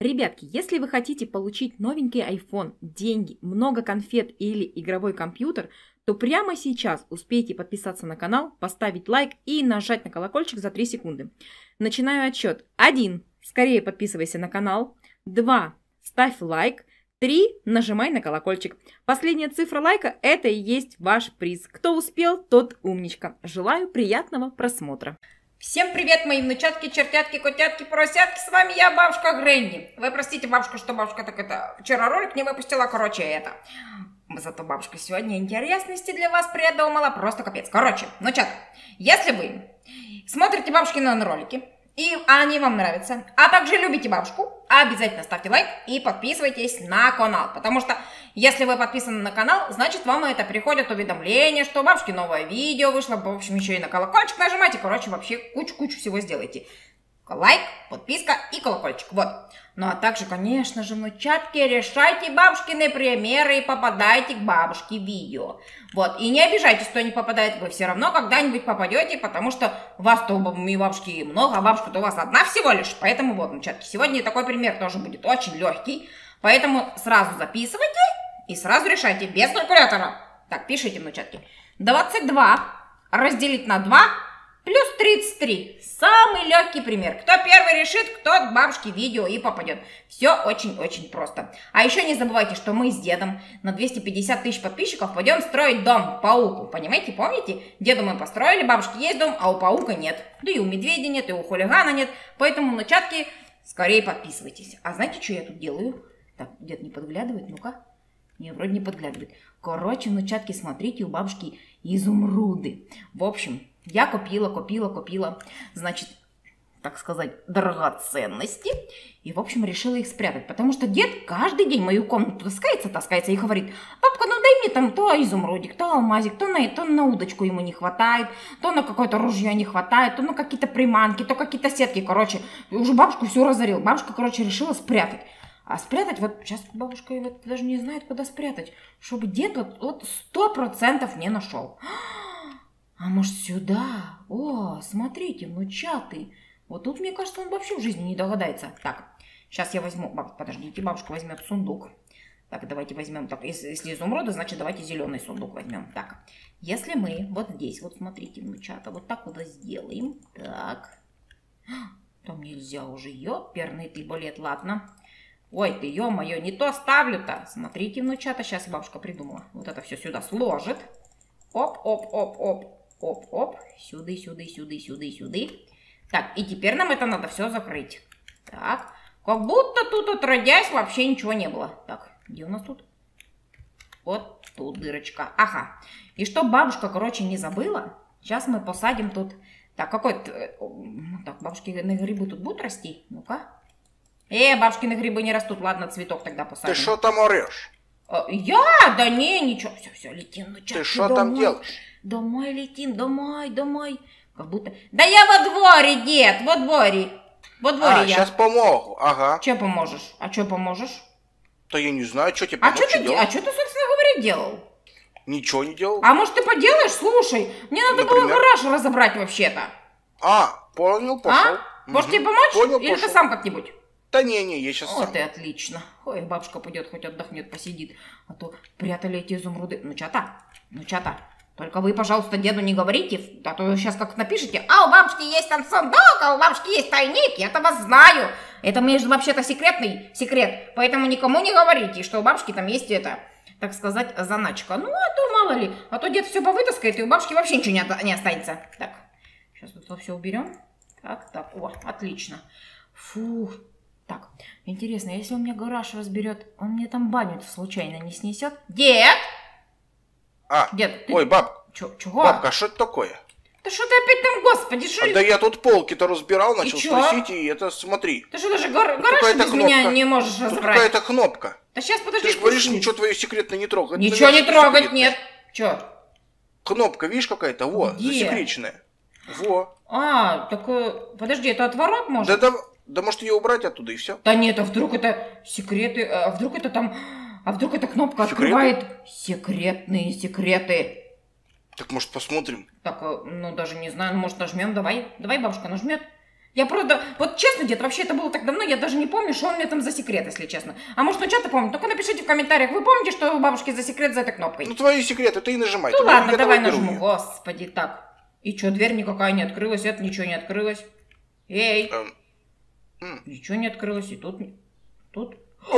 Ребятки, если вы хотите получить новенький iPhone, деньги, много конфет или игровой компьютер, то прямо сейчас успейте подписаться на канал, поставить лайк и нажать на колокольчик за 3 секунды. Начинаю отсчет. 1. Скорее подписывайся на канал. 2. Ставь лайк. 3. Нажимай на колокольчик. Последняя цифра лайка – это и есть ваш приз. Кто успел, тот умничка. Желаю приятного просмотра. Всем привет, мои внучатки, чертятки, котятки, поросятки, с вами я, бабушка Гренни. Вы простите, бабушка, что бабушка так это вчера ролик не выпустила, короче, это. Зато бабушка сегодня интересности для вас придумала, просто капец. Короче, внучат, если вы смотрите бабушкины ролики, и они вам нравятся, а также любите бабушку, обязательно ставьте лайк и подписывайтесь на канал. Потому что, если вы подписаны на канал, значит, вам это приходят уведомления, что у бабушки новое видео вышло. В общем, еще и на колокольчик нажимайте. Короче, вообще кучу-кучу всего сделайте. Лайк, подписка и колокольчик. Вот. Ну, а также, конечно же, внучатки, решайте бабушкины примеры и попадайте к бабушке в видео. Вот. И не обижайтесь, кто не попадает. Вы все равно когда-нибудь попадете, потому что вас-то у бабушки много, а бабушка-то у вас одна всего лишь. Поэтому вот, внучатки, сегодня такой пример тоже будет очень легкий. Поэтому сразу записывайте и сразу решайте без калькулятора. Так, пишите, внучатки. 22 разделить на 2 плюс 33. Самый легкий пример. Кто первый решит, кто к бабушке в видео и попадет. Все очень-очень просто. А еще не забывайте, что мы с дедом на 250 тысяч подписчиков пойдем строить дом пауку. Понимаете, помните? Деду мы построили, бабушке есть дом, а у паука нет. Да и у медведя нет, и у хулигана нет. Поэтому, внучатки, скорее подписывайтесь. А знаете, что я тут делаю? Так, дед не подглядывает, ну-ка. Не, вроде не подглядывает. Короче, внучатки, смотрите, у бабушки изумруды. В общем, я купила, значит, так сказать, драгоценности. И, в общем, решила их спрятать. Потому что дед каждый день в мою комнату таскается и говорит: папка, ну дай мне там то изумрудик, то алмазик, то на удочку ему не хватает, то на какое-то ружье не хватает, то на какие-то приманки, то какие-то сетки. Короче, уже бабушку все разорил. Бабушка, короче, решила спрятать. А спрятать, вот сейчас бабушка вот даже не знает, куда спрятать, чтобы дед вот 100% не нашел. А может сюда? О, смотрите, внучаты. Вот тут, мне кажется, он вообще в жизни не догадается. Так, сейчас я возьму, подождите, бабушка возьмет сундук. Так, давайте возьмем, так, если изумруды, значит, давайте зеленый сундук возьмем. Так, если мы вот здесь, вот смотрите, внучата, вот так вот сделаем. Так, там нельзя уже, ёперный ты балет, ладно. Ой, ты, ё-моё, не то ставлю-то. Смотрите, внучата, сейчас бабушка придумала. Вот это все сюда сложит. Оп. Сюды. Так, и теперь нам это надо все закрыть. Так, как будто тут, отродясь, вообще ничего не было. Так, где у нас тут? Вот тут дырочка. Ага. И чтоб бабушка, короче, не забыла, сейчас мы посадим тут... Так, какой-то... Так, бабушкины грибы тут будут расти? Ну-ка. Бабушкины грибы не растут. Ладно, цветок тогда посадим. Ты что там орешь? Я? Да не, ничего. Все, летим. Ты что там делаешь? Домой летим, домой. Как будто... Да я во дворе, дед, во дворе. Во дворе я. Сейчас помогу, ага. Че поможешь? А что поможешь? Да я не знаю, что тебе помочь делать. А что ты, собственно говоря, делал? Ничего не делал. А может ты поделаешь? Слушай, мне надо было гараж разобрать вообще-то. Понял, пошел. Может тебе помочь? Понял, или пошел. ты сам как-нибудь? Да не, я сейчас сам. Вот и отлично. Ой, бабушка пойдет, хоть отдохнет, посидит. А то прятали эти изумруды. Внучата, только вы, пожалуйста, деду не говорите, а то сейчас как напишите: а у бабушки есть там сундук, а у бабушки есть тайник, я этого знаю. Это, между вообще-то секретный секрет, поэтому никому не говорите, что у бабушки там есть это, так сказать, заначка. Ну, а то мало ли, а то дед все повытаскает, и у бабушки вообще ничего не останется. Так, сейчас тут все уберем. Так, о, отлично. Фух. Так, интересно, если он мне гараж разберет, он мне там баню случайно не снесет? Дед! Дед, ты... Ой, баб. Чего? Бабка, а что это такое? Да что ты опять там, господи, что... Да я тут полки-то разбирал, начал чё? сносить, и это, смотри. Ты что, даже гараж без меня не можешь Тут разобрать? какая-то кнопка. Да сейчас, подожди. Ты же говоришь, ничего твое секретное не трогать. Ничего не трогать, нет. Чё? Кнопка, видишь, какая-то? Во, Где? засекреченная. Во. Так, подожди, это отворот может? Да может ее убрать оттуда и все. Да нет, а вдруг это секреты, а вдруг это там... А вдруг эта кнопка открывает секретные секреты? Так может посмотрим? Так, ну даже не знаю, может нажмем, давай бабушка нажмет. Я правда, вот честно, дед, вообще это было так давно, я даже не помню, что он мне там за секрет, если честно. А может, что-то помнит? Только напишите в комментариях, вы помните, что у бабушки за секрет за этой кнопкой? Ну, твои секреты, ты и нажимай. Ну Ты ладно, я давай беру нажму. её. Господи, так. И что, дверь никакая не открылась, это ничего не открылось. Эй, ничего не открылось, и тут... Тут...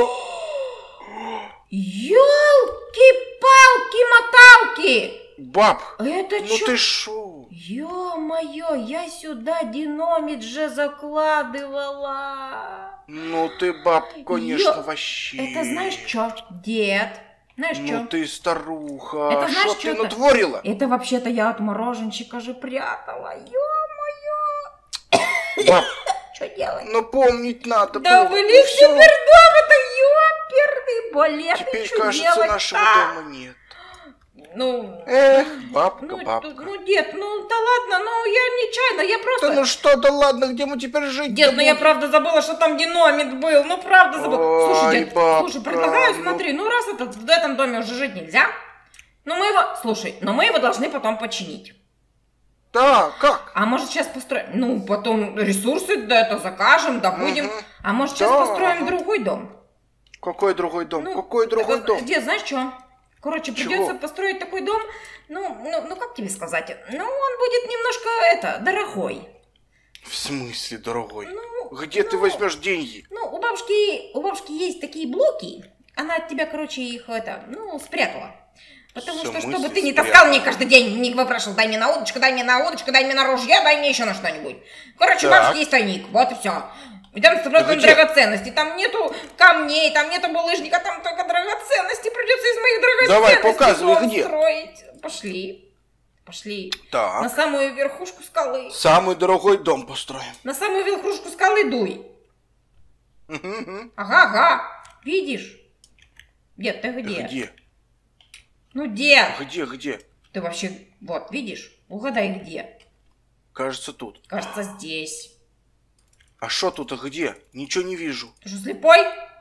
Ёлки-палки-моталки! Баб, Это ну чё? ты шо? Ё-моё, я сюда динамит же закладывала. Ну ты, баб, конечно, Ё- вообще. Это знаешь что, дед? Знаешь Ну что? ты старуха. Это знаешь, Что ты чё-то? натворила? Это вообще-то я от мороженщика же прятала. Ё-моё. Баб, Что делать? ну помнить надо Да было. блин, Ну всё. теперь дома-то ёперный балет. Теперь, Что кажется, делать-то? нашего дома нет. Ну, Эх, бабка, ну, бабка. ну, дед, ну, да ладно, ну, я нечаянно, я просто... Да ну что, да ладно, где мы теперь жить? Дед, ну я правда забыла, что там динамит был, ну правда забыла. Слушай, Ой, дед, бабка, слушай, предлагаю, ну. смотри, ну раз в этом доме уже жить нельзя, ну мы его, слушай, но мы его должны потом починить. Да, как? А может сейчас построим, ну потом ресурсы, да, это закажем, добудем, Мгм. а может сейчас Да, построим ага. другой дом. Какой другой дом? Ну, Какой другой так, дом? Дед, знаешь что? Короче, Чего? придется построить такой дом, ну как тебе сказать, ну он будет немножко, дорогой. В смысле, дорогой? Ну, Где ты возьмешь деньги? Ну, у бабушки есть такие блоки. Она от тебя, короче, их спрятала. Потому В что, смысле чтобы ты не спрятала? таскал мне каждый день, не выпрашивал, дай мне на удочку, дай мне на удочку, дай мне на ружье, дай мне еще на что-нибудь. Короче, у Так. бабушки есть тайник, вот и все. И там просто Где? драгоценности, там нету камней, там нету булыжника, там только драгоценности. Придется из моих Давай, драгоценностей показывай, дом где. строить. Пошли. На Так, самую верхушку скалы. самый дорогой дом построим. На самую верхушку скалы дуй. Мгм. Ага. Видишь? Дед, ты где? Где? Ну, дед, Где? ты вообще, вот, видишь? Угадай, где. Кажется, тут. Кажется, здесь. А что тут, а где? Ничего не вижу. Ты что, слепой?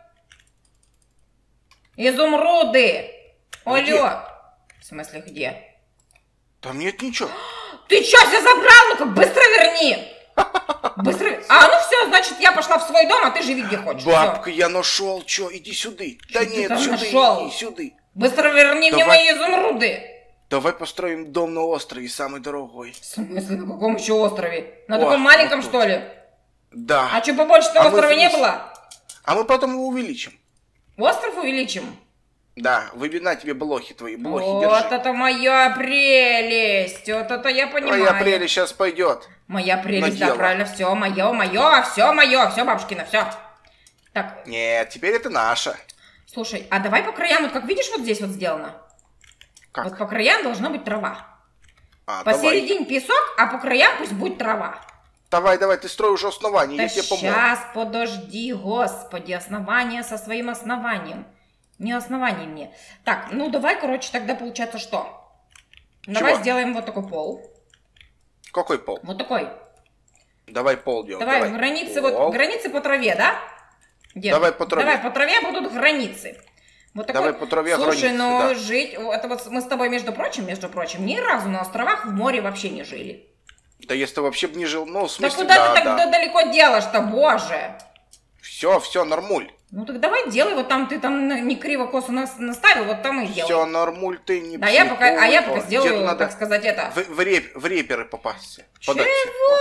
Изумруды! Где? Алло! В смысле, где? Там нет ничего. Ты что, все забрал? Ну-ка, быстро верни! Быстро... А, ну все, значит, я пошла в свой дом, а ты живи где хочешь. Бабка, я нашел, чё, иди сюда. Да ты нет, там сюда, нашел? иди сюда. Всё. Быстро верни мне Давай. мои изумруды! Давай построим дом на острове, самый дорогой. В смысле, на каком еще острове? На О, таком маленьком, вот тут. что ли? Да. А что, побольше на А мы острове не вниз. было? А мы потом его увеличим. Остров увеличим? Да, выбирай тебе блохи твои, блохи, Вот держи. это моя прелесть! Вот это я понимаю. Твоя прелесть сейчас пойдет. Моя прелесть, на да, дело. правильно, все мое, все бабушкино, все. Так, Нет, теперь это наша. слушай, а давай по краям, вот как видишь, вот здесь вот сделано. Как? Вот по краям должна быть трава. А, давай. Посередине песок, а по краям пусть будет трава. Давай, ты строй уже основание, Да я тебе помогу. сейчас, подожди, господи, основание со своим основанием. Не основание мне. Так, ну давай, короче, тогда получается что? Давай Чего? сделаем вот такой пол. Какой пол? Вот такой. Давай пол делаем. Давай, границы, Пол. вот, границы по траве, да? Дед, Давай по траве. Давай по траве будут границы. Вот такой... Давай по траве Слушай, границы, ну да. жить... Это вот мы с тобой, между прочим, ни разу на островах в море вообще не жили. Да если ты вообще бы не жил, ну, в Да смысле, куда да, ты так да. далеко делаешь-то, боже? Все, нормуль. Ну так давай делай, вот там ты там не криво-косо наставил, вот там и делай. Все, нормуль, ты не Да, я пока, а я пока психуй. сделаю, Деду надо так сказать, это. в реперы попасться. Чего? Податься.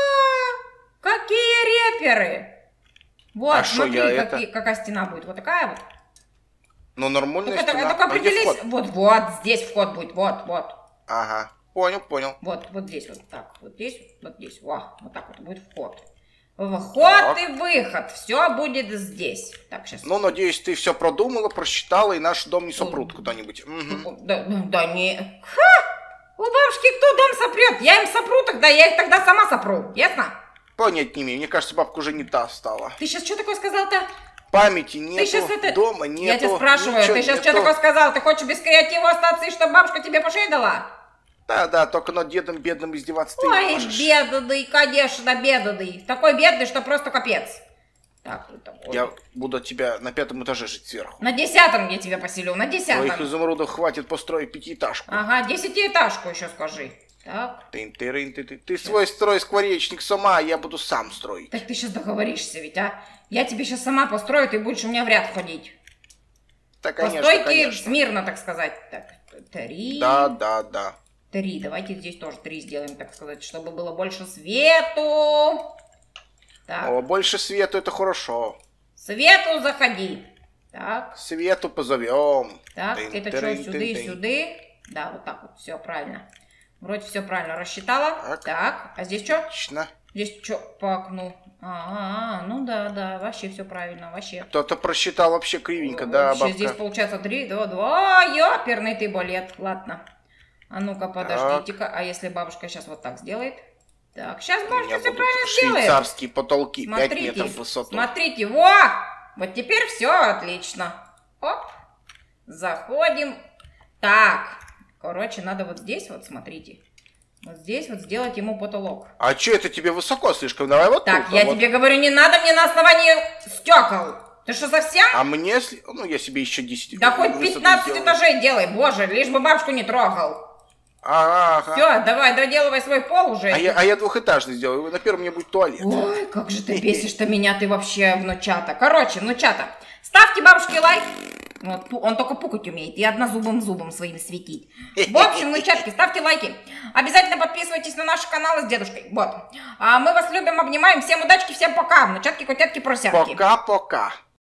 Какие реперы? Вот, А шо, смотри, я какая стена будет. Вот такая вот. Ну, нормальная Только, стена. только А где определись. вход? Вот, здесь вход будет. Вот. Ага, понял. Вот здесь вот так. Вот здесь. Во, вот так вот будет вход. Вход Так. и выход. Все будет здесь. Так, сейчас. Ну, надеюсь, ты все продумала, просчитала, и наш дом не сопрут куда-нибудь. Мгм. Да не. Ха! У бабушки кто дом сопрет? Я им сопру тогда, я их тогда сама сопру. Ясно? Понять не имею. Мне кажется, бабка уже не та стала. Ты сейчас что такое сказал-то? Памяти нету, щас это- дома нету. Я тебя спрашиваю, ничего ты сейчас нету. что такое сказал? Ты хочешь без креатива остаться, и чтобы бабушка тебе по шее дала? Да, только над дедом бедным издеваться ты не Ой, можешь. бедный, конечно, бедный. Такой бедный, что просто капец. Так, это вот. Я буду от тебя на 5-м этаже жить сверху. На 10-м я тебя поселю, на 10-м. Твоих изумрудов хватит построить 5-этажку. Ага, 10-этажку еще скажи. Так. Ты свой строй скворечник сама, а я буду сам строить. Так ты сейчас договоришься ведь, а? Я тебе сейчас сама построю, ты будешь у меня в ряд ходить. Да, конечно, По стойке конечно. смирно, так сказать. Так, 3. Да. 3. Давайте здесь тоже 3 сделаем, так сказать, чтобы было больше свету. Так. О, больше свету, это хорошо. Свету заходи. Так. Свету позовем. Так, это что, сюда? Да, вот так вот, все правильно. Вроде все правильно рассчитала. Так, а здесь что? Отлично. Здесь что по окну? Ну да, вообще все правильно, вообще. Кто-то просчитал вообще кривенько, да, Вообще бабка? здесь получается 3, 2, ёперный ты балет. Ладно. А ну-ка, подождите-ка. А если бабушка сейчас вот так сделает? Так, сейчас У бабушка меня все будут правильно сделает. швейцарские потолки, 5 Смотрите, метров в высоту. смотрите, во! Вот теперь все отлично. Оп, заходим. Так, короче, надо вот здесь вот, смотрите. Вот здесь вот сделать ему потолок. А что это тебе высоко слишком? Давай вот Так, тут, я вот. тебе говорю, не надо мне на основании стекол. Ты что, совсем? А мне, ну, я себе еще 10 Да хоть высоты 15 сделаю. этажей делай, боже, лишь бы бабушку не трогал. Ага. Все, давай, доделывай свой пол уже. А я двухэтажный сделаю. На первом у меня будет туалет. Ой, как же ты бесишь-то меня, ты вообще, внучата. Короче, внучата, ставьте бабушке лайк. Вот, он только пукать умеет и однозубым зубом своим светить. В общем, внучатки, ставьте лайки. Обязательно подписывайтесь на наши каналы с дедушкой. Вот. А мы вас любим, обнимаем. Всем удачки, всем пока. Внучатки, котятки, просятки. Пока-пока.